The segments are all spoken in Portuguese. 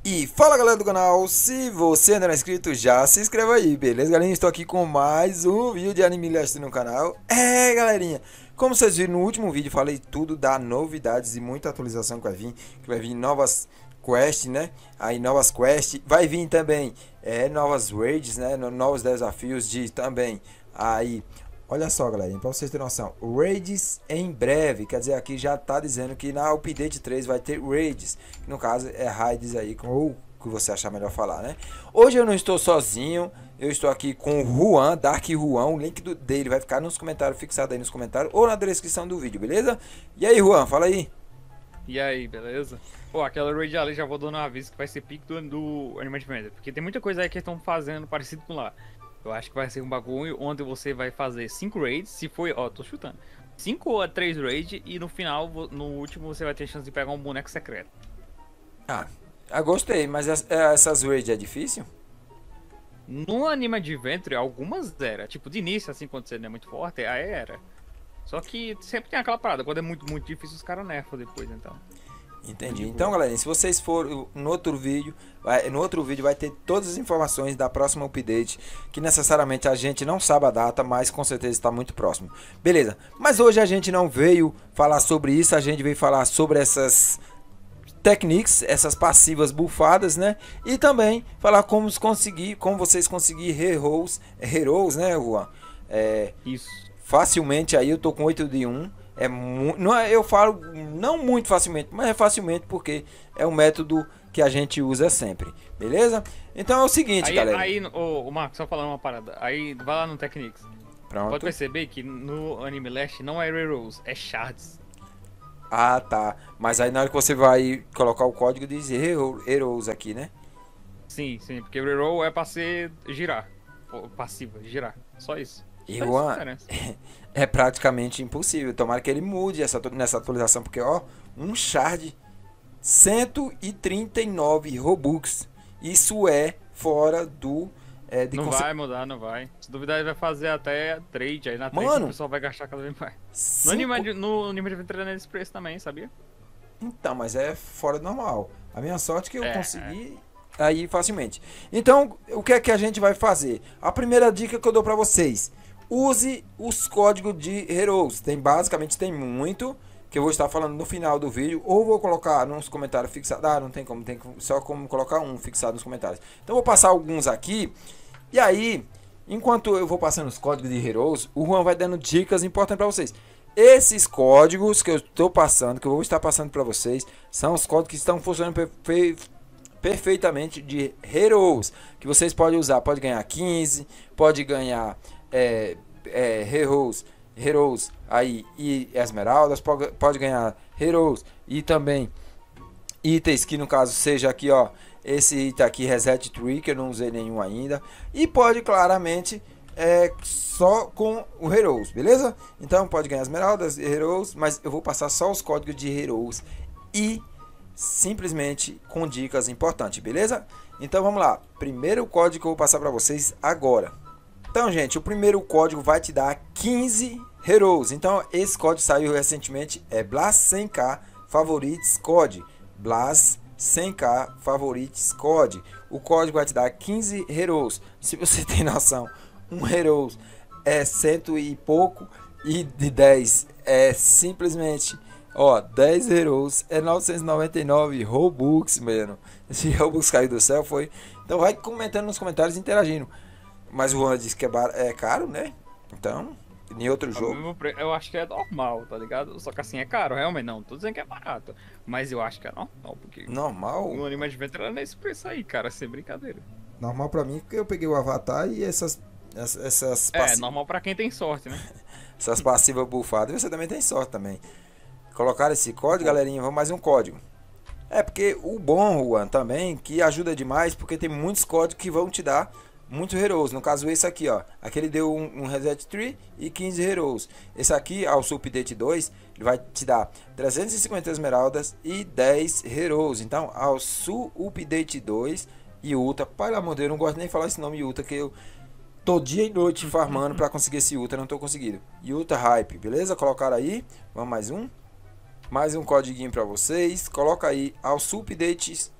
E fala galera do canal, se você ainda não é inscrito, já se inscreva aí, beleza galerinha? Estou aqui com mais um vídeo de Anime List no canal. Galerinha, como vocês viram no último vídeo, falei tudo da novidades e muita atualização que vai vir novas quests, né? Aí novas quests, vai vir também novas raids, né? Novos desafios de também, aí... Olha só galerinha, para vocês terem noção, raids em breve, quer dizer, aqui já tá dizendo que na update 3 vai ter raids, que no caso é raids aí, ou o que você achar melhor falar, né? Hoje eu não estou sozinho, eu estou aqui com o Juan, Dark Juan, o link dele vai ficar nos comentários, fixado aí nos comentários, ou na descrição do vídeo, beleza? E aí Juan, fala aí. E aí, beleza? Pô, aquela raid ali já vou dando um aviso que vai ser pique do Anime Adventure, porque tem muita coisa aí que estão fazendo parecido com lá. Eu acho que vai ser um bagulho onde você vai fazer 5 raids, se for, ó, tô chutando. 5 ou 3 raids e no final, no último, você vai ter chance de pegar um boneco secreto. Eu gostei, mas essas raids é difícil? No Anime Adventure, algumas era. Tipo, de início, assim, quando você não é muito forte, aí era. Só que sempre tem aquela parada, quando é muito, muito difícil, os caras nerfam depois, então. Entendi. Então, galera, se vocês forem no outro vídeo, vai ter todas as informações da próxima update, que necessariamente a gente não sabe a data, mas com certeza está muito próximo. Beleza? Mas hoje a gente não veio falar sobre isso, a gente veio falar sobre essas techniques, essas passivas bufadas, né? E também falar como vocês conseguir heroes, né, Juan? Isso. Facilmente aí, eu tô com 8 de 1. Não é, eu falo não muito facilmente, mas é facilmente porque é um método que a gente usa sempre, beleza? Então é o seguinte, galera. Aí, o Marcos, só falando uma parada. Aí, vai lá no Techniques. Pronto. Pode perceber que no Anime Last não é Heroes, é Shards. Ah, tá. Mas aí na hora que você vai colocar o código diz Heroes aqui, né? Sim, sim, porque o Reroll é pra ser girar. Passiva, girar. Só isso. E Juan, é praticamente impossível. Tomara que ele mude nessa atualização, porque ó, um shard 139 Robux. Isso é fora do não vai mudar, não vai. Se duvidar, ele vai fazer até trade. Aí na trade Mano, o pessoal vai gastar cada vez mais. cinco... No anime de aventura nesse preço também, sabia? Então, mas é fora do normal. A minha sorte é que eu consegui aí facilmente. Então, o que é que a gente vai fazer? A primeira dica que eu dou pra vocês: use os códigos de Heroes. Basicamente tem muito que eu vou estar falando no final do vídeo, ou vou colocar nos comentários fixados. Ah, não tem como, tem só como colocar um fixado nos comentários. Então vou passar alguns aqui. E aí, enquanto eu vou passando os códigos de Heroes, o Juan vai dando dicas importantes para vocês. Esses códigos que eu estou passando, que eu vou estar passando para vocês, são os códigos que estão funcionando perfeitamente de Heroes, que vocês podem usar. Pode ganhar 15, pode ganhar Heroes aí e esmeraldas, pode ganhar Heroes e também itens, que no caso seja aqui, ó, esse item aqui, Reset Tree, que eu não usei nenhum ainda, e pode claramente só com o Heroes, beleza? Então pode ganhar esmeraldas e Heroes, mas eu vou passar só os códigos de Heroes e simplesmente com dicas importantes, beleza? Então vamos lá, primeiro código que eu vou passar para vocês agora. Então, gente, o primeiro código vai te dar 15 Heroes. Então, esse código saiu recentemente, é Blast 100k Favorites Code. Blast 100k Favorites Code. O código vai te dar 15 Heroes. Se você tem noção, um Heroes é cento e pouco, e de 10 é simplesmente, ó, 10 Heroes é 999 Robux, mano. Esse Robux caiu do céu, foi. Então vai comentando nos comentários e interagindo. Mas o Juan disse que é caro, né? Então, em outro jogo. Eu acho que é normal, tá ligado? Só que assim, é caro, realmente não. Tô dizendo que é barato. Mas eu acho que é normal, porque. Normal? O Anime Adventure era nesse preço aí, cara, sem brincadeira. Normal pra mim, porque eu peguei o Avatar e essas passivas. Normal pra quem tem sorte, né? Essas passivas bufadas. E você também tem sorte também. Colocaram esse código, galerinha. Vamos mais um código. Porque o bom, Juan, também, que ajuda demais, porque tem muitos códigos que vão te dar muitos Heroes. No caso esse aqui, ó, aquele deu um Reset Tree e 15 Heroes. Esse aqui, ao Update 2, ele vai te dar 350 esmeraldas e 10 Heroes. Então, ao Update 2 e Ultra, pelo amor de Deus, eu não gosto nem de falar esse nome Ultra, que eu tô dia e noite farmando para conseguir esse Ultra, não tô conseguindo. E Ultra Hype, beleza? Colocaram aí, vamos mais um códiguinho para vocês. Coloca aí ao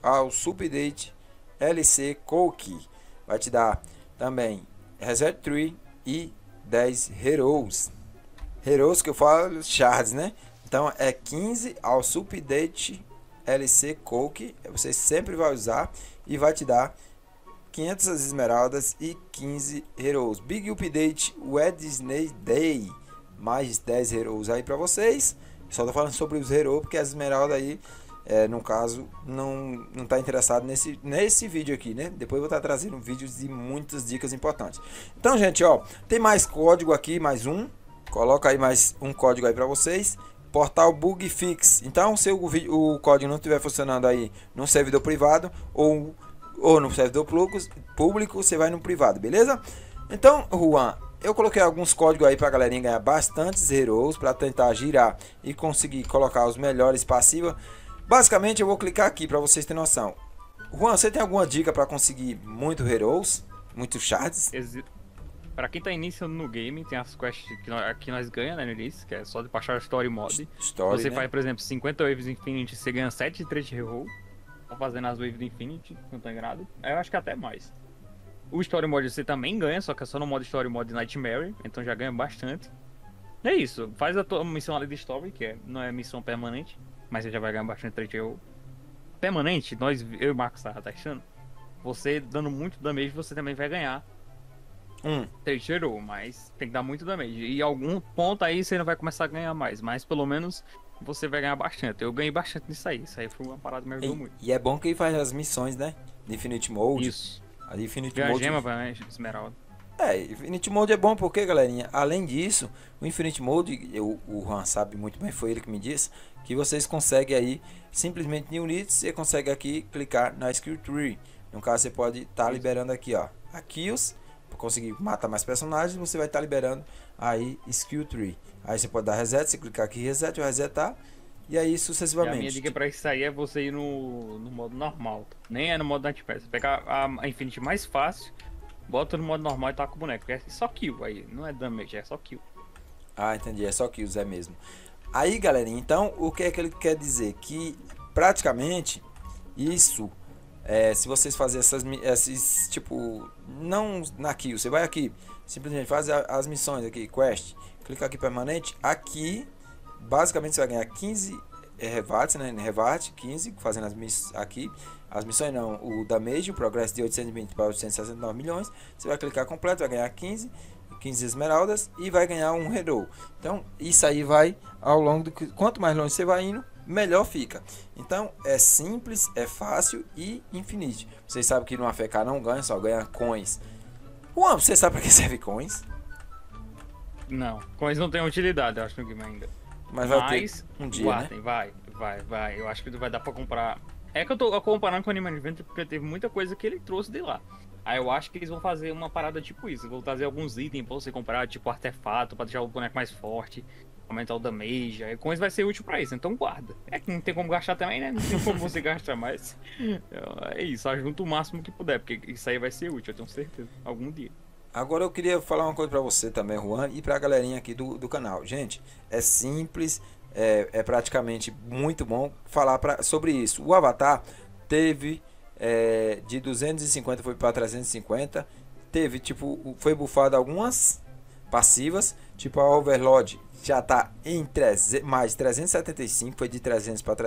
ao Supdate LC Coke. Vai te dar também Reset Tree e 10 Heroes. Heroes que eu falo shards, né? Então é 15 ao Supdate LC Coke. Você sempre vai usar e vai te dar 500 esmeraldas e 15 Heroes. Big Update Wednesday Day. Mais 10 Heroes aí pra vocês. Só tô falando sobre os Heroes porque as esmeraldas aí, no caso, não tá interessado nesse vídeo aqui, né? Depois eu vou estar trazendo vídeos de muitas dicas importantes. Então, gente, ó, tem mais código aqui, mais um. Coloca aí mais um código aí pra vocês. Portal Bug Fix. Então, se o código não estiver funcionando aí no servidor privado ou no servidor público, você vai no privado, beleza? Então, Juan, eu coloquei alguns códigos aí pra galerinha ganhar bastantes heroes, para tentar girar e conseguir colocar os melhores passivos. Basicamente, eu vou clicar aqui para vocês terem noção. Juan, você tem alguma dica para conseguir muito heroes, muitos shards? Pra quem tá iniciando no game, tem as quests que nós ganhamos, né, no início, que é só de baixar a Story Mod. Você, né, faz, por exemplo, 50 Waves Infinity, você ganha 7 de Trade Reroll. Tá fazendo as Waves do Infinity, não tá enganado. Eu acho que até mais. O Story Mod você também ganha, só que é só no modo Story Mod Nightmare, então já ganha bastante. É isso, faz a tua missão ali de Story, que não é missão permanente, mas você já vai ganhar bastante Trade Reroll. Permanente, eu e o Marcos tava testando, você dando muito damage, você também vai ganhar Trade Reroll, mas tem que dar muito damage. E algum ponto aí você não vai começar a ganhar mais, mas pelo menos você vai ganhar bastante. Eu ganhei bastante nisso aí. Isso aí foi uma parada que me ajudou muito. E é bom que ele faz as missões, né? De Infinite Mode. Isso. A Infinite Mode. Mode. Gema, vai, Esmeralda. Infinite Mode é bom porque, galerinha, além disso, o Infinite Mode, o Juan sabe muito bem, foi ele que me disse, que vocês conseguem aí, simplesmente em Units, você consegue aqui clicar na Skill Tree. No caso, você pode estar liberando aqui, ó, a Kills, para conseguir matar mais personagens, você vai estar liberando aí Skill Tree. Aí você pode dar reset, você clicar aqui reset, vai resetar, e aí sucessivamente. E a minha dica pra isso aí é você ir no modo normal, nem é no modo Nightmare. Você pegar a Infinity mais fácil, bota no modo normal e taca o boneco, é só kill aí, não é damage, é só kill. Ah, entendi, é só kills, é mesmo. Aí, galerinha, então, o que é que ele quer dizer? Que praticamente isso, se vocês fazerem esses, tipo, não na kill, você vai aqui, simplesmente faz as missões aqui, quest, clica aqui permanente, aqui, basicamente você vai ganhar 15 revates, né, revate, 15, fazendo as missões aqui, as missões não, o damage, o progresso de 820 para 869 milhões, você vai clicar completo, vai ganhar 15 esmeraldas e vai ganhar um hero. Então isso aí vai ao longo do quanto mais longe você vai indo, melhor fica. Então é simples, é fácil e infinito. Vocês sabem que no AFK não ganha, só ganha coins. Juan, você sabe para que serve coins? Não, coins não tem utilidade, eu acho, no game ainda. Mas vai ter um dia, guardem, né? vai. Eu acho que vai dar pra comprar. É que eu tô comparando com o Animal Adventure porque teve muita coisa que ele trouxe de lá. Aí eu acho que eles vão fazer uma parada tipo isso. Vão trazer alguns itens pra você comprar, tipo artefato, pra deixar o boneco mais forte, aumentar o damage. Aí coins vai ser útil pra isso, então guarda. É que não tem como gastar também, né? Não tem como você gastar mais. É isso, ajunta o máximo que puder, porque isso aí vai ser útil, eu tenho certeza. Algum dia. Agora eu queria falar uma coisa pra você também, Juan, e pra galerinha aqui do canal. Gente, é simples, é praticamente muito bom falar sobre isso. O Avatar teve de 250 foi para 350, teve tipo, foi bufado algumas passivas, tipo a Overlord já tá em mais 375, foi de 300 para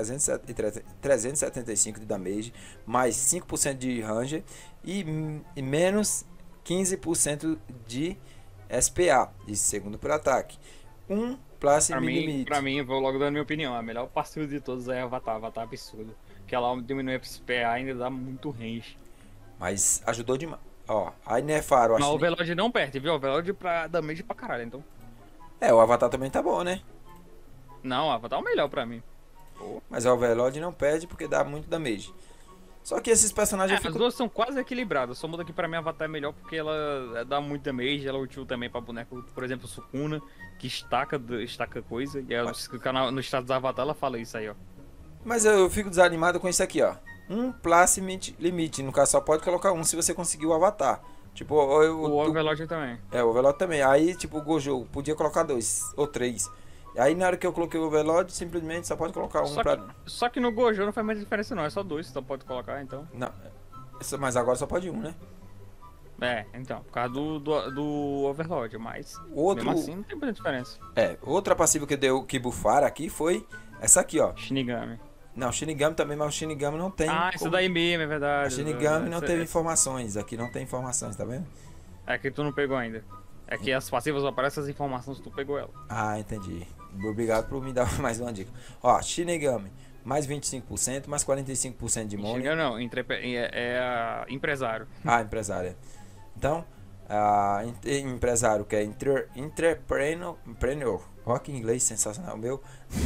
375 de damage, mais 5% de ranger e menos 15% de SPA, de segundo por ataque. Plus limite. Pra mim, vou logo dando minha opinião, a melhor passiva de todos é Avatar absurdo. Que ela diminui a SPA ainda dá muito range. Mas ajudou demais. Ó, aí nerfaram. Mas o Overlord não perde, viu? O Overlord pra damage pra caralho, então. O Avatar também tá bom, né? Não, o Avatar é o melhor pra mim. Mas o Overlord não perde porque dá muito damage. Só que esses personagens as duas são quase equilibradas. Só muda que pra mim a Avatar é melhor porque ela dá muito damage. Ela é útil também pra boneco, por exemplo, Sukuna, que estaca coisa. E ela, se clicar no status da Avatar, ela fala isso aí, ó. Mas eu fico desanimado com isso aqui, ó. Plus limite. No caso, só pode colocar um se você conseguir o Avatar. Tipo, o Overlord também. O Overlord também. Aí, tipo, o Gojo podia colocar 2 ou 3. Aí na hora que eu coloquei o Overlord, simplesmente só pode colocar um Só que no Gojo não faz muita diferença não, é só 2, só pode colocar, então. Não, mas agora só pode um, né? É, então, por causa do Overlord, mas Outro... mesmo assim não tem muita diferença. Outra passiva que bufaram aqui foi essa aqui, ó. Shinigami. Não, Shinigami também, mas o Shinigami não tem. Ah, isso daí mesmo, é verdade. A Shinigami não teve informações, aqui não tem informações, tá vendo? É que tu não pegou ainda. É que as passivas aparecem as informações se tu pegou ela. Ah, entendi. Obrigado por me dar mais uma dica. Ó, Shinigami, mais 25%, mais 45% de money. Shinigami não, empresário. Ah, empresária. Então, empresário que é entrepreneur. Olha que inglês sensacional, meu.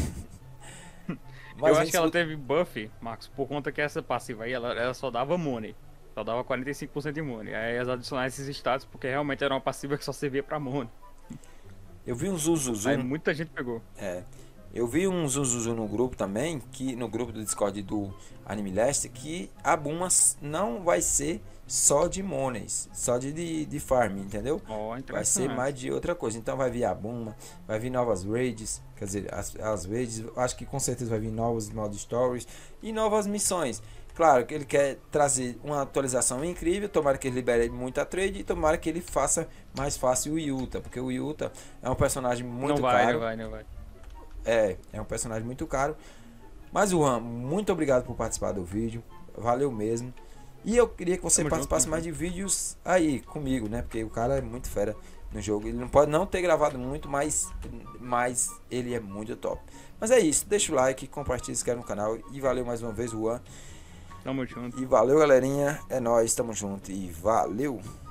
Eu acho que ela teve buff, Marcos, por conta que essa passiva aí, ela só dava money. Só dava 45% de money. Aí eles adicionaram esses status porque realmente era uma passiva que só servia pra money. Eu vi um Zuzuzu. Aí muita gente pegou. Eu vi um Zuzuzu no grupo também, que no grupo do Discord do Anime Leste, que a Buma não vai ser só de monies, só de farm, entendeu? Vai ser mais de outra coisa. Então vai vir a Buma, vai vir novas raids, quer dizer, as raids, acho que com certeza vai vir novos modo stories e novas missões. Claro que ele quer trazer uma atualização incrível, tomara que ele libere muita trade e tomara que ele faça mais fácil o Yuta, porque o Yuta é um personagem muito caro. Não vai. É um personagem muito caro. Mas Juan, muito obrigado por participar do vídeo, valeu mesmo. E eu queria que você participasse mais de vídeos aí comigo, né? Porque o cara é muito fera no jogo. Ele não pode não ter gravado muito, mas ele é muito top. Mas é isso, deixa o like, compartilha, se inscreve no canal e valeu mais uma vez, Juan. Tamo junto. E valeu, galerinha. É nóis, tamo junto e valeu.